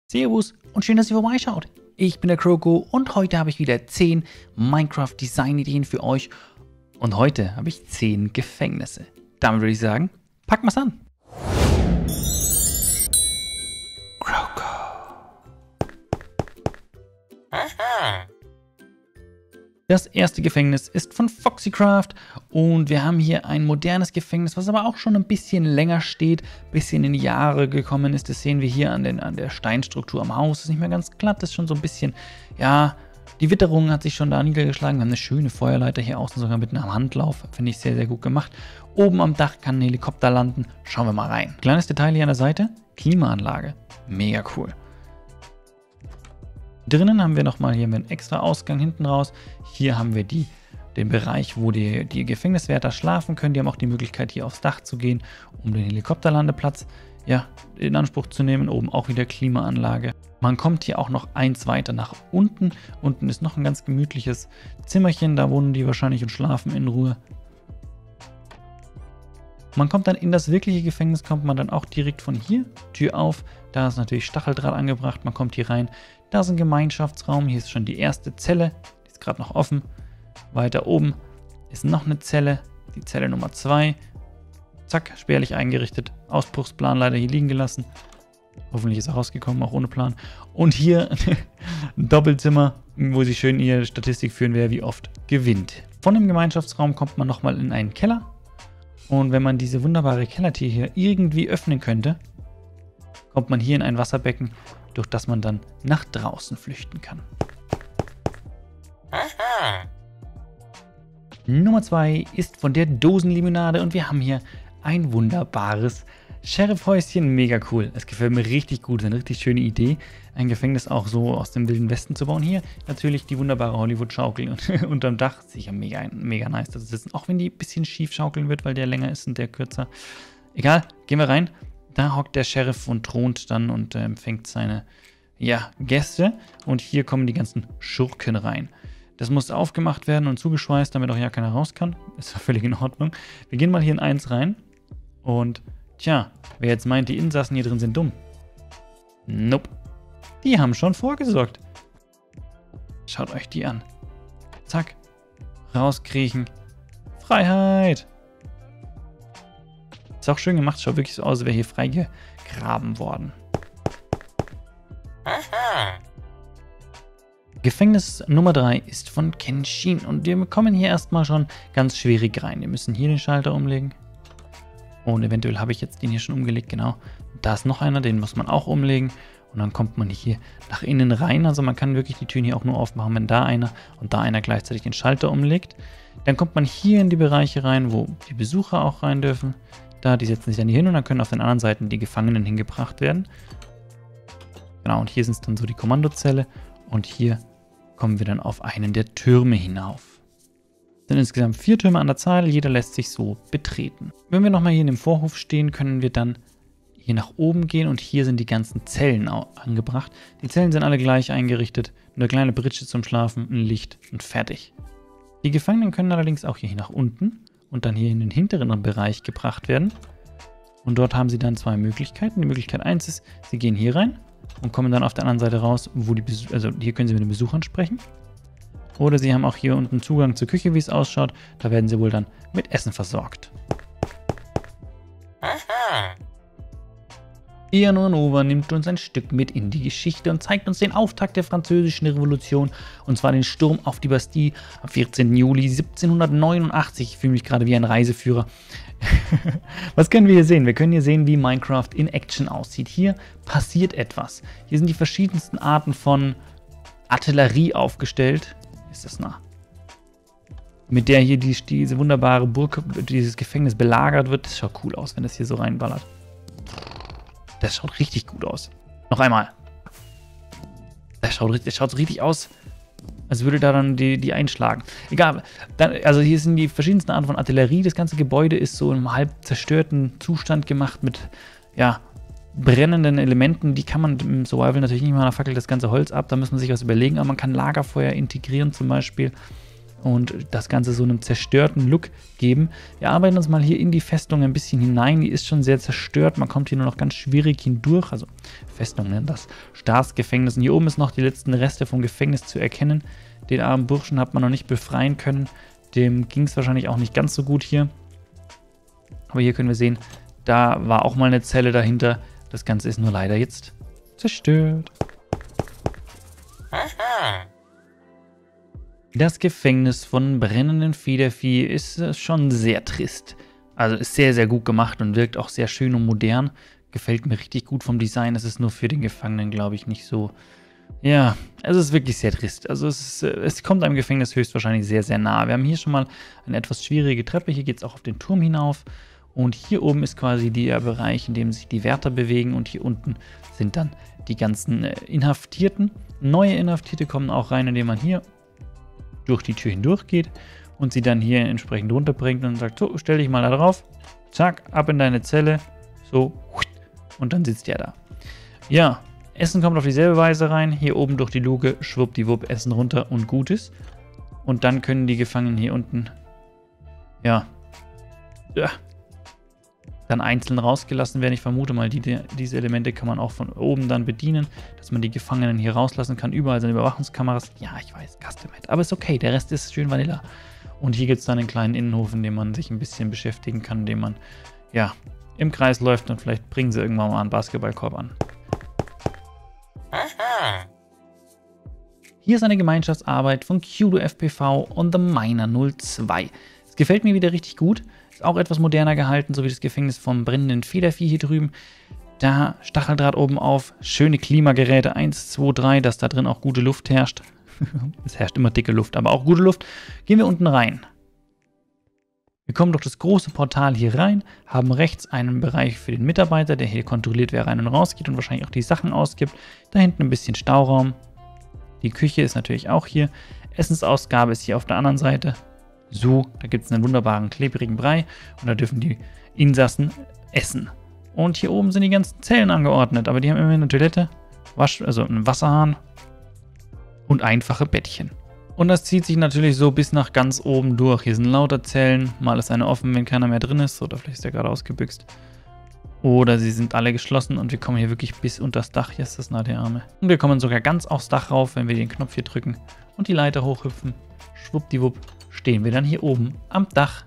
Servus und schön, dass ihr vorbeischaut. Ich bin der Kroko und heute habe ich wieder 10 Minecraft-Design-Ideen für euch. Und heute habe ich 10 Gefängnisse. Damit würde ich sagen, packen wir's an. Kroko. Das erste Gefängnis ist von Foxycraft und wir haben hier ein modernes Gefängnis, was aber auch schon ein bisschen länger steht, ein bisschen in die Jahre gekommen ist. Das sehen wir hier an der Steinstruktur am Haus. Ist nicht mehr ganz glatt, ist schon so ein bisschen, ja, die Witterung hat sich schon da niedergeschlagen. Wir haben eine schöne Feuerleiter hier außen, sogar mit einem Handlauf. Finde ich sehr, sehr gut gemacht. Oben am Dach kann ein Helikopter landen. Schauen wir mal rein. Kleines Detail hier an der Seite, Klimaanlage. Mega cool. Drinnen haben wir nochmal hier einen extra Ausgang hinten raus. Hier haben wir den Bereich, wo die Gefängniswärter schlafen können. Die haben auch die Möglichkeit, hier aufs Dach zu gehen, um den Helikopterlandeplatz in Anspruch zu nehmen. Oben auch wieder Klimaanlage. Man kommt hier auch noch eins weiter nach unten. Unten ist noch ein ganz gemütliches Zimmerchen. Da wohnen die wahrscheinlich und schlafen in Ruhe. Man kommt dann in das wirkliche Gefängnis, kommt man dann auch direkt von hier. Tür auf. Da ist natürlich Stacheldraht angebracht. Man kommt hier rein. Da ist ein Gemeinschaftsraum, hier ist schon die erste Zelle, die ist gerade noch offen. Weiter oben ist noch eine Zelle, die Zelle Nummer 2. Zack, spärlich eingerichtet, Ausbruchsplan leider hier liegen gelassen. Hoffentlich ist er rausgekommen, auch ohne Plan. Und hier ein Doppelzimmer, wo sie schön ihre Statistik führen, wer wie oft gewinnt. Von dem Gemeinschaftsraum kommt man nochmal in einen Keller. Und wenn man diese wunderbare Kellertür hier irgendwie öffnen könnte, kommt man hier in ein Wasserbecken, durch das man dann nach draußen flüchten kann. Nummer 2 ist von der Dosenlimonade und wir haben hier ein wunderbares Sheriffhäuschen. Mega cool. Es gefällt mir richtig gut. Das ist eine richtig schöne Idee, ein Gefängnis auch so aus dem Wilden Westen zu bauen. Hier natürlich die wunderbare Hollywood-Schaukel unterm Dach. Sicher mega nice da zu sitzen. Auch wenn die ein bisschen schief schaukeln wird, weil der länger ist und der kürzer. Egal, gehen wir rein. Da hockt der Sheriff und thront dann und empfängt seine Gäste. Und hier kommen die ganzen Schurken rein. Das muss aufgemacht werden und zugeschweißt, damit auch ja keiner raus kann. Ist ja völlig in Ordnung. Wir gehen mal hier in 1 rein. Und tja, wer jetzt meint, die Insassen hier drin sind dumm. Nope. Die haben schon vorgesorgt. Schaut euch die an. Zack. Rauskriechen. Freiheit. Ist auch schön gemacht, schaut wirklich so aus, als wäre hier freigegraben worden. Gefängnis Nummer 3 ist von Kenshin und wir kommen hier erstmal schon ganz schwierig rein. Wir müssen hier den Schalter umlegen. Und eventuell habe ich jetzt den hier schon umgelegt, genau. Da ist noch einer, den muss man auch umlegen. Und dann kommt man hier nach innen rein. Also man kann wirklich die Türen hier auch nur aufmachen, wenn da einer und da einer gleichzeitig den Schalter umlegt. Dann kommt man hier in die Bereiche rein, wo die Besucher auch rein dürfen. Die setzen sich dann hier hin und dann können auf den anderen Seiten die Gefangenen hingebracht werden. Genau, und hier sind es dann so die Kommandozelle. Und hier kommen wir dann auf einen der Türme hinauf. Es sind insgesamt 4 Türme an der Zahl, jeder lässt sich so betreten. Wenn wir nochmal hier in dem Vorhof stehen, können wir dann hier nach oben gehen und hier sind die ganzen Zellen angebracht. Die Zellen sind alle gleich eingerichtet, eine kleine Pritsche zum Schlafen, ein Licht und fertig. Die Gefangenen können allerdings auch hier nach unten und dann hier in den hinteren Bereich gebracht werden. Und dort haben sie dann 2 Möglichkeiten. Die Möglichkeit 1 ist, sie gehen hier rein und kommen dann auf der anderen Seite raus, wo hier können sie mit den Besuchern sprechen. Oder sie haben auch hier unten Zugang zur Küche, wie es ausschaut. Da werden sie wohl dann mit Essen versorgt. Ian Nova nimmt uns ein Stück mit in die Geschichte und zeigt uns den Auftakt der Französischen Revolution, und zwar den Sturm auf die Bastille am 14. Juli 1789. Ich fühle mich gerade wie ein Reiseführer. Was können wir hier sehen? Wir können hier sehen, wie Minecraft in Action aussieht. Hier passiert etwas. Hier sind die verschiedensten Arten von Artillerie aufgestellt. Ist das nah? Mit der hier diese wunderbare Burg, dieses Gefängnis belagert wird. Das schaut cool aus, wenn das hier so reinballert. Das schaut richtig gut aus. Noch einmal. Das schaut so richtig aus, als würde da dann die einschlagen. Egal. Also hier sind die verschiedensten Arten von Artillerie. Das ganze Gebäude ist so im halb zerstörten Zustand gemacht mit, brennenden Elementen. Die kann man im Survival natürlich nicht machen. Da fackelt das ganze Holz ab. Da muss man sich was überlegen. Aber man kann Lagerfeuer integrieren zum Beispiel. und das Ganze so einen zerstörten Look geben. Wir arbeiten uns mal hier in die Festung ein bisschen hinein. Die ist schon sehr zerstört. Man kommt hier nur noch ganz schwierig hindurch. Also Festung nennt das Staatsgefängnis. Und hier oben ist noch die letzten Reste vom Gefängnis zu erkennen. Den armen Burschen hat man noch nicht befreien können. Dem ging es wahrscheinlich auch nicht ganz so gut hier. Aber hier können wir sehen, da war auch mal eine Zelle dahinter. Das Ganze ist nur leider jetzt zerstört. Das Gefängnis von brennenden Federvieh ist schon sehr trist. Also ist sehr, sehr gut gemacht und wirkt auch sehr schön und modern. Gefällt mir richtig gut vom Design. Es ist nur für den Gefangenen, glaube ich, nicht so... Ja, es ist wirklich sehr trist. Also es kommt einem Gefängnis höchstwahrscheinlich sehr, sehr nah. Wir haben hier schon mal eine etwas schwierige Treppe. Hier geht es auch auf den Turm hinauf. Und hier oben ist quasi der Bereich, in dem sich die Wärter bewegen. Und hier unten sind dann die ganzen Inhaftierten. Neue Inhaftierte kommen auch rein, indem man hier durch die Tür hindurch geht und sie dann hier entsprechend runterbringt und sagt, so, stell dich mal da drauf. Zack, ab in deine Zelle. So, und dann sitzt der da. Ja, Essen kommt auf dieselbe Weise rein. Hier oben durch die Luke, schwuppdiwupp, Essen runter und gut ist. Und dann können die Gefangenen hier unten, ja, dann einzeln rausgelassen werden. Ich vermute mal, diese Elemente kann man auch von oben dann bedienen, dass man die Gefangenen hier rauslassen kann. Überall sind Überwachungskameras. Ja, ich weiß, Custom-Made. Aber ist okay, der Rest ist schön Vanilla. Und hier gibt es dann einen kleinen Innenhof, in dem man sich ein bisschen beschäftigen kann, in dem man, ja, im Kreis läuft und vielleicht bringen sie irgendwann mal einen Basketballkorb an. Hier ist eine Gemeinschaftsarbeit von Kudo FPV und The Miner 02. Es gefällt mir wieder richtig gut. Ist auch etwas moderner gehalten, so wie das Gefängnis vom brennenden Federvieh hier drüben. Da Stacheldraht oben auf, schöne Klimageräte 1, 2, 3, dass da drin auch gute Luft herrscht. Es herrscht immer dicke Luft, aber auch gute Luft. Gehen wir unten rein. Wir kommen durch das große Portal hier rein, haben rechts einen Bereich für den Mitarbeiter, der hier kontrolliert, wer rein und raus geht und wahrscheinlich auch die Sachen ausgibt. Da hinten ein bisschen Stauraum. Die Küche ist natürlich auch hier. Essensausgabe ist hier auf der anderen Seite. So, da gibt es einen wunderbaren klebrigen Brei und da dürfen die Insassen essen. Und hier oben sind die ganzen Zellen angeordnet, aber die haben immer eine Toilette, also einen Wasserhahn und einfache Bettchen. Und das zieht sich natürlich so bis nach ganz oben durch. Hier sind lauter Zellen, mal ist eine offen, wenn keiner mehr drin ist, oder vielleicht ist der gerade ausgebüxt. Oder sie sind alle geschlossen und wir kommen hier wirklich bis unter das Dach. Hier ist das nah der Arme. Und wir kommen sogar ganz aufs Dach rauf, wenn wir den Knopf hier drücken und die Leiter hochhüpfen. Schwuppdiwupp stehen wir dann hier oben am Dach.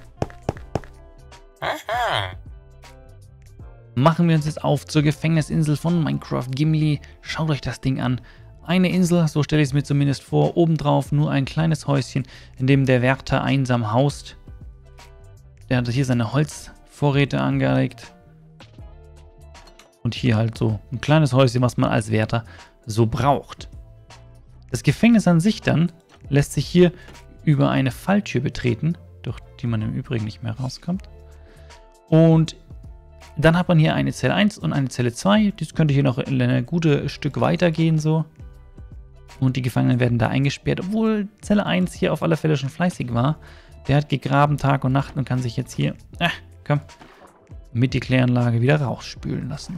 Machen wir uns jetzt auf zur Gefängnisinsel von Minecraft Gimli. Schaut euch das Ding an. Eine Insel, so stelle ich es mir zumindest vor, obendrauf nur ein kleines Häuschen, in dem der Wärter einsam haust. Der hat hier seine Holzvorräte angelegt. Und hier halt so ein kleines Häuschen, was man als Wärter so braucht. Das Gefängnis an sich dann lässt sich hier über eine Falltür betreten, durch die man im Übrigen nicht mehr rauskommt. Und dann hat man hier eine Zelle 1 und eine Zelle 2. Das könnte hier noch ein gutes Stück weitergehen so. Und die Gefangenen werden da eingesperrt, obwohl Zelle 1 hier auf alle Fälle schon fleißig war. Der hat gegraben Tag und Nacht und kann sich jetzt hier, mit die Kläranlage wieder rausspülen lassen.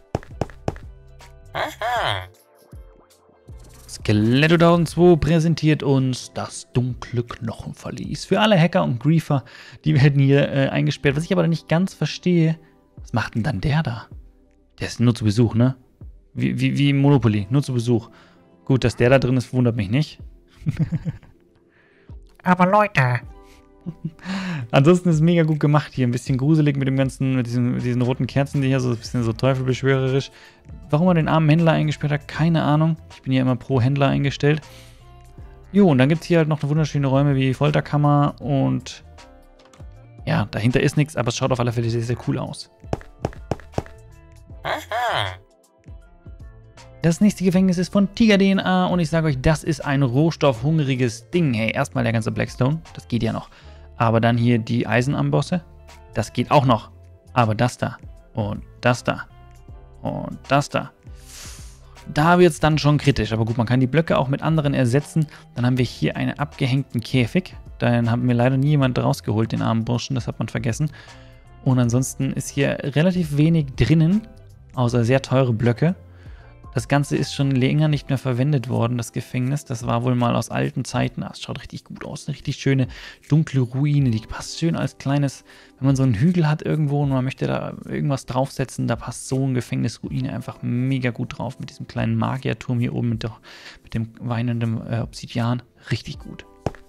Skeletto 1002 präsentiert uns das dunkle Knochenverlies. Für alle Hacker und Griefer, die werden hier eingesperrt. Was ich aber nicht ganz verstehe, was macht denn dann der da? Der ist nur zu Besuch, ne? Wie Monopoly, nur zu Besuch. Gut, dass der da drin ist, wundert mich nicht. Aber Leute. Ansonsten ist es mega gut gemacht hier. Ein bisschen gruselig mit dem ganzen, mit diesen roten Kerzen, die hier so ein bisschen so teufelbeschwörerisch. Warum er den armen Händler eingesperrt hat, keine Ahnung. Ich bin ja immer pro Händler eingestellt. Jo, und dann gibt es hier halt noch wunderschöne Räume wie Folterkammer und ja, dahinter ist nichts, aber es schaut auf alle Fälle sehr, sehr cool aus. Das nächste Gefängnis ist von Tiger DNA und ich sage euch, das ist ein rohstoffhungriges Ding. Hey, erstmal der ganze Blackstone, das geht ja noch. Aber dann hier die Eisenambosse, das geht auch noch. Aber das da und das da und das da. Da wird es dann schon kritisch. Aber gut, man kann die Blöcke auch mit anderen ersetzen. Dann haben wir hier einen abgehängten Käfig. Dann haben wir leider nie jemand rausgeholt, den armen Burschen. Das hat man vergessen. Und ansonsten ist hier relativ wenig drinnen, außer sehr teure Blöcke. Das Ganze ist schon länger nicht mehr verwendet worden, das Gefängnis. Das war wohl mal aus alten Zeiten. Es schaut richtig gut aus. Eine richtig schöne dunkle Ruine. Die passt schön als kleines, wenn man so einen Hügel hat irgendwo und man möchte da irgendwas draufsetzen, da passt so eine Gefängnisruine einfach mega gut drauf. Mit diesem kleinen Magierturm hier oben, mit dem weinenden Obsidian. Richtig gut.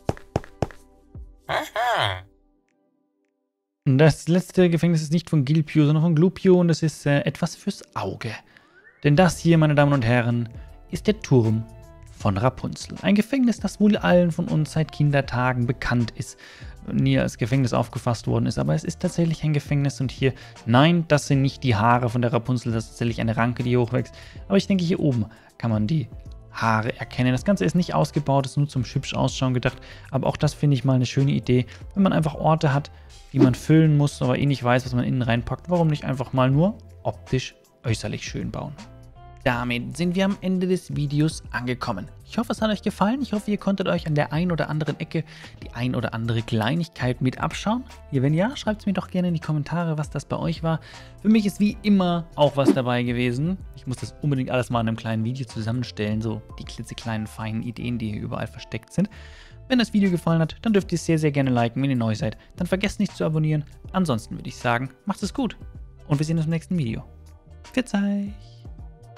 Aha. Und das letzte Gefängnis ist nicht von Gilpio, sondern von Glupio und es ist etwas fürs Auge. Denn das hier, meine Damen und Herren, ist der Turm von Rapunzel. Ein Gefängnis, das wohl allen von uns seit Kindertagen bekannt ist, nie als Gefängnis aufgefasst worden ist. Aber es ist tatsächlich ein Gefängnis und hier, nein, das sind nicht die Haare von der Rapunzel, das ist tatsächlich eine Ranke, die hochwächst. Aber ich denke, hier oben kann man die Haare erkennen. Das Ganze ist nicht ausgebaut, ist nur zum hübsch ausschauen gedacht. Aber auch das finde ich mal eine schöne Idee, wenn man einfach Orte hat, die man füllen muss, aber eh nicht weiß, was man innen reinpackt. Warum nicht einfach mal nur optisch äußerlich schön bauen? Damit sind wir am Ende des Videos angekommen. Ich hoffe, es hat euch gefallen. Ich hoffe, ihr konntet euch an der einen oder anderen Ecke die ein oder andere Kleinigkeit mit abschauen. Wenn ja, schreibt es mir doch gerne in die Kommentare, was das bei euch war. Für mich ist wie immer auch was dabei gewesen. Ich muss das unbedingt alles mal in einem kleinen Video zusammenstellen, so die klitzekleinen, feinen Ideen, die hier überall versteckt sind. Wenn das Video gefallen hat, dann dürft ihr es sehr, sehr gerne liken. Wenn ihr neu seid, dann vergesst nicht zu abonnieren. Ansonsten würde ich sagen, macht es gut und wir sehen uns im nächsten Video. Pfiat euch!